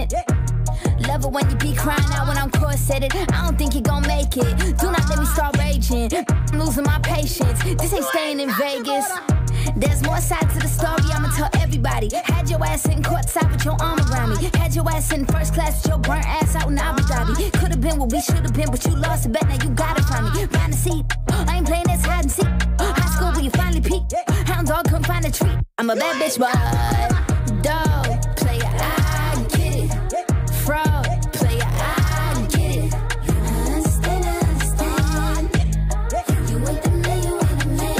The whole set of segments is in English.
it. Love it when you be crying out when I'm corseted. I don't think you gon' make it. Do not let me start raging. I'm losing my patience. This ain't staying in Vegas. There's more sides to the story, I'ma tell everybody. Had your ass sitting courtside with your arm around me. Had your ass sitting first class with your burnt ass out in Abu Dhabi. Could've been what we should've been, but you lost a bet, now you gotta find me. Find a seat, I ain't playing this hide and seek. High school where you finally peaked. Hound dog couldn't find a treat. I'm a bad bitch, but dog, player, I get it. Fraud, player, I get it. You understand, You ain't the man, you ain't the man.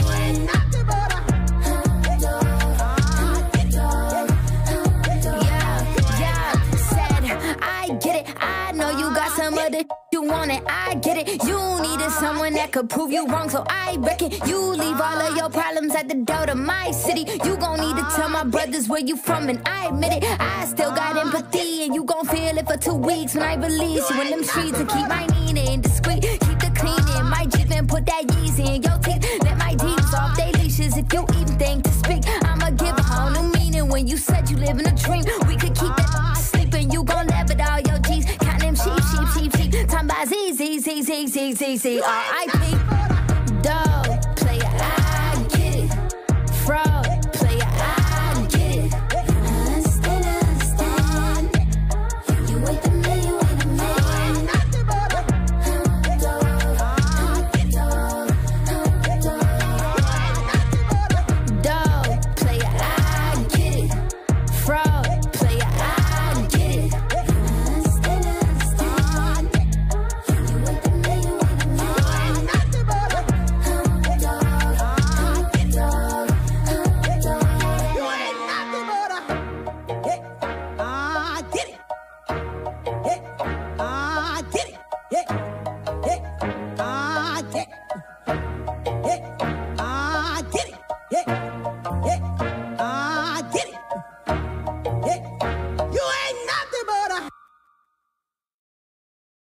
You want it, I get it. You needed someone that could prove you wrong, so I reckon you leave all of your problems at the door to my city. You gon' need to tell my brothers where you from, and I admit it. I still got empathy, and you gon' feel it for 2 weeks when I release you in them streets. And keep my meaning discreet, keep the cleaning. My Jeep and put that Yeezy in your teeth. Let my demons off they leashes. If you even think to speak, I'ma give a whole new meaning. When you said you live in a dream, we could keep that sleeping. You gon' laugh at all your G's, count them sheep. Time by Z, R.I.P.